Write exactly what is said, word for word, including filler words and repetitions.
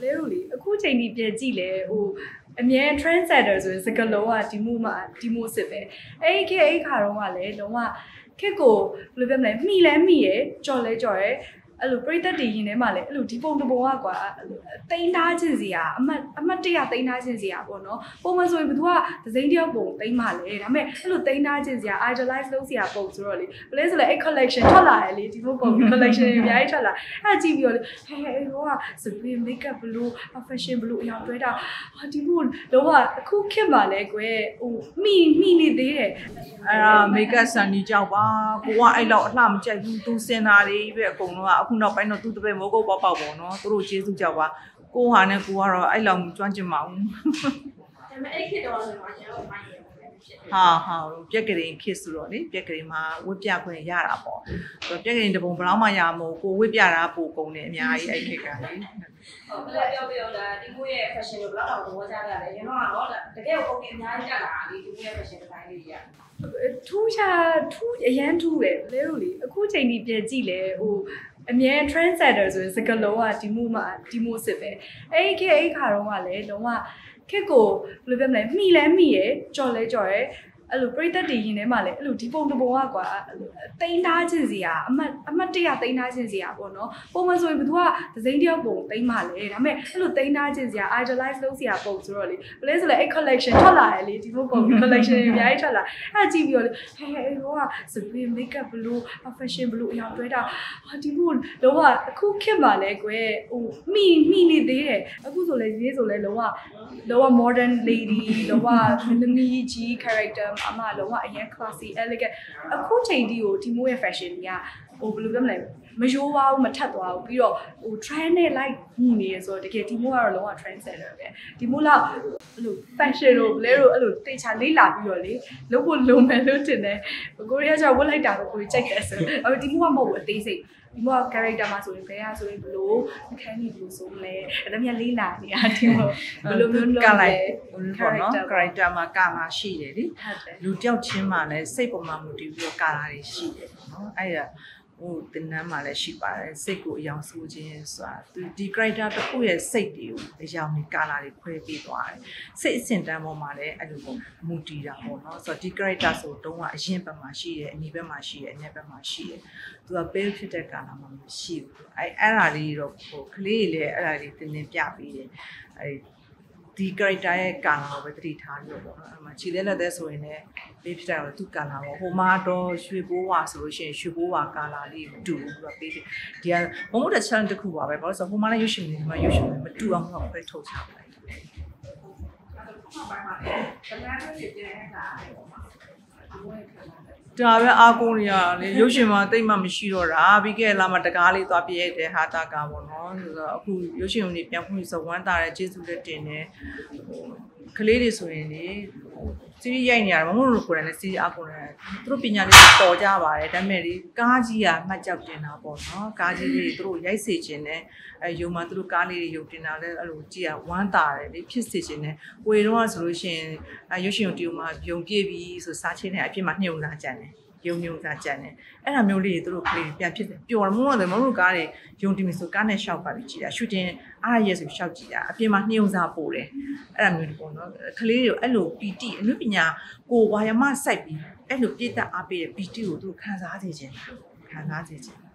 လဲလို့လေအခုချိန်ကြီးပြန်ကြည့်လဲဟိုအမြဲ trendsetter ဆိုရင်စကလုံးကဒီမို့မှာဒီမို့စစ်ပဲအဲ့ဒီခေတ်အဲ့ခါတော့ကလည်းလုံးဝခေတ်ကိုဘယ်လိုပြောမလဲမိလဲမိရယ်ကြော်လဲကြော်ရယ်အဲ့လိုပြိသက်တည်ရင်ထဲမှာလည်းအဲ့လိုဒီပုံတပုံကကွာတိန်းသားခြင်းစီကအမတ်အမတ်တရတိန်းသားခြင်းစီကပေါ့နော်ပုံမှန်ဆိုရင်ဘသူကဒစိမ့်တယောက်ပုံတိန်းမှလဲဒါပေမဲ့အဲ့လိုတိန်းသားခြင်းစီက idolize လုပ်စီကပုံဆိုတော့လေဘလဲဆိုလဲအဲ့ collection ထွက်လာတယ်လေဒီပုံပုံ collection တွေအများကြီးထွက်လာအဲ့ကြည့်ပြီးတော့လေဟဲဟဲဟိုက supreme makeup ဘလို့ fashion ဘလို့အရောင်တွဲတာဟာဒီပုံလုံးဝအခုခေတ်မှာလဲကွယ်ဟိုမိမိနေသေးတယ်အဲ့ဒါ makeup ဆန်ကြီးကြောက်ပါကိုကအဲ့လောက်အလှမကြိုက်ဘူးသူစင်တာတွေပဲအကုန်လုံးကအခုနောက်ပိုင်းတော့သူ့တပည့်မိုးကုတ်ပေါက်ပေါက်ပေါ့နော်သူတို့ကျေးဇူးကြောက်ပါကိုဟာနဲ့ကိုကတော့အဲ့လောက်ကျွမ်းကျင်မအောင်ဒါပေမဲ့အဲ့ခေတ်တော့ဆိုတော့ကျွန်တော်မိုင်းဟာဟာပြက်ကလေးခေတ်ဆိုတော့လေပြက်ကလေးမှာဝတ်ပြခွင့်ရတာပေါ့ဆိုတော့ပြက်ကလေးတပုံဘယ်တော့မှရမို့ကိုဝတ်ပြတာပိုကုန်တယ်အများကြီးအဲ့ခေတ်ကလေဟုတ်တယ်ပြောပြောတာဒီကိုရဲ့ fashion ကိုဘယ်တော့တော့သဘောကျကြတယ်ကျွန်တော်ကတော့တကယ်ကိုပုံပြင်အများကြီးတက်လာတာဒီကိုရဲ့ fashion ဒီဇိုင်းလေးကြီးထူးခြားထူးအရန်ထူးတယ်လဲလို့လေအခုချိန်ကြီးပြန်ကြည့်လဲဟိုအမြဲ trendsetter ဆိုရင်စကလုံးကဒီမို့မှာဒီမို့စစ်ပဲအဲ့ဒီခေတ်အဲ့ခါတော့ကလည်းလုံးဝခေတ်ကိုဘယ်လိုပြောမလဲမိလဲမိရယ်ကြော်လဲကြော်ရယ်အဲ့လိုပြိသက်တည်ရင်ထဲမှာလည်းအဲ့လိုဒီပုံတပုံကကွာတိန်းသားခြင်းစီကအမတ်အမတ်တရတိန်းသားခြင်းစီကပေါ့နော်ပုံမှန်ဆိုရင်ဘသူကဒစိမ့်တယောက်ပုံတိန်းမှလဲဒါပေမဲ့အဲ့လိုတိန်းသားခြင်းစီက idolize လုပ်စီကပုံဆိုတော့လေဘလဲဆိုလဲအဲ့ collection ထွက်လာတယ်လေဒီပုံပုံ collection တွေအများကြီးထွက်လာအဲ့ကြည့်ပြီးတော့လေဟဲဟဲဟိုက supreme makeup ဘလို့ fashion ဘလို့အရောင်တွဲတာဟာဒီပုံလုံးဝအခုခေတ်မှာလဲကွယ်ဟိုမိမိနေသေးတယ်အခုဆိုလဲရေးဆိုလဲလုံးဝလုံးဝ modern lady လုံးဝသမီးကြီး characterအမလုံးဝအရင် classy elegant အခုချိန်ဒီကိုဒီမိုးရဲ့ fashion ကြီးကဟိုဘယ်လိုပြောမလဲမရိုးပါဘူးမထက်သွားဘူးပြီးတော့ဟို trend နဲ့ like ညီနေရဆိုတော့တကယ်ဒီမိုးကတော့လုံးဝ trend setter ပဲဒီမိုးလောက်အဲ့လို fashion ကိုဘလဲတော့အဲ့လိုတေချာလေးလာပြီးတော့လေလုပ်ဖို့လုံးမယ်လို့တင်တယ်ကိုရီးယားကျတော့ဝတ်လိုက်တာကိုကိုကြီးကြိုက်တယ်ဆိုတော့အဲ့ဒီမိုးကမဟုတ်ဘူးအသေးစိတ်ဒီမိုးက character မှာဆိုရင်ဘယ်ဟာဆိုရင်ဘလို့အခန်းကြီးဘလို့ဆိုမလဲအဲ့ဒါများလေးလာနေတာဒီမိုးဘလို့မျိုးလုံးလဲပေါ့နော် character မှာကာလာရှိတယ်လေလူတယောက်ချင်းမှာလည်းစိတ်ပေါ်မှာမူတည်ပြီးတော့ကာလာတွေရှိတယ်နော်အဲ့ဒါဟိုတင်နန်းမှာလည်းရှိပါတယ်စိတ်ကိုအယောင်ဆိုးခြင်းဆိုတာဒီ character တစ်ခုရဲ့စိတ်တွေကိုအယောင်တွေကာလာတွေခွဲပေးသွားတယ်စိတ်အစဉ်တန်းပေါ်မှာလည်းအဲ့လိုပေါ့မူတည်တာပေါ့နော်ဆိုတော့ဒီ character ဆိုတော့ကအရင်ဘက်မှာရှိတယ်အနီးဘက်မှာရှိတယ်အညက်ဘက်မှာရှိတယ်သူက pale ဖြစ်တဲ့ကာလာမှာမရှိဘူးအဲ့အဲ့ဒါလေးတော့ဟိုကလေးတွေလည်းအဲ့ဒါလေးတင်တင်ပြပေးတယ်အဲ့ဒီ character ရဲ့ကာလာကိုပဲသတိထားလို့ပေါ့နော်အဲ့မှာခြေလက်လက်သက်ဆိုရင်လည်းပေးဖြစ်တာတော့သူကာလာပေါ့ဟိုမှာတော့ရွှေဘိုးဝါဆိုလို့ရှိရင်ရွှေဘိုးဝါကာလာလေးမတူဘူးသူကပေးတယ်ဒီကဘုံဘုတ်တဲ့ challenge တစ်ခုပါပဲဘာလို့ဆိုဟိုမှာလည်းရွှေရှင်နေဒီမှာရွှေရှင်မတူအောင်တော့ပဲထုတ်ချပလိုက်တယ်အဲ့ဒါပိုင်းမှာလည်းတမန်တွေပြည့်နေတာဒါပဲအာကုန်းတွေကလေရုပ်ရှင်မှာတိတ်မှမရှိတော့တာပြီးခဲ့လာမှတကားလေးသွားပြည့်တဲ့ဟာတာကပေါ့နော်ဆိုတော့အခုရုပ်ရှင်တွေပြန်ဖွင့်ဆိုဝမ်းတာတဲ့ကျေးဇူးလက်တင်နေဟိုကလေးတွေဆိုရင်လေစီးရီးရိုက်နေရတာမမို့လို့ကိုယ်တိုင်လည်းစီးရီးအကုန်းတယ်သူတို့ပညာလေးတော်ကြပါတယ်ဒါပေမဲ့လေကားကြီးကမှတ်ကြောက်တင်တာပေါ့နော်ကားကြီးလေးသူတို့ရိုက်စေခြင်းနဲ့အဲယုံမှာသူတို့ကားလေးတွေယုံတင်တာလည်းအဲ့လိုကြည့်ရဝမ်းတာတယ်လေဖြစ်စေခြင်းနဲ့ကိုယ်တော့ဆိုလို့ရှိရင်အဲရုပ်ရှင်တီယိုမှာယုံပြည့်ပြီးဆိုစားချင်းနဲ့အပြစ်မှာညှို့လာကြတယ်ယုံညုံစားကြတယ်အဲ့ဒါမျိုးလေးတွေသူတို့ကလေးပြန်ဖြစ်တယ်ပျော်တယ်မဟုတ်တယ်မဟုတ်ကားတွေယုံတင်ပြီဆိုကားနဲ့ရှောက်ပါပြီးကြည်တာရှူတင်အားရရဲ့ဆိုရှောက်ကြည့်တာအပြင်မှာညှို့စားပို့တယ်အဲ့ဒါမျိုးတွေပေါ့နော်ကလေးတွေအဲ့လိုပီတိအနုပညာကိုဝါယမစိုက်ပြီးအဲ့လိုပြည့်တတ်အားပေးတဲ့ပီတိကိုသူတို့ခံစားစေခြင်းခံစားစေခြင်း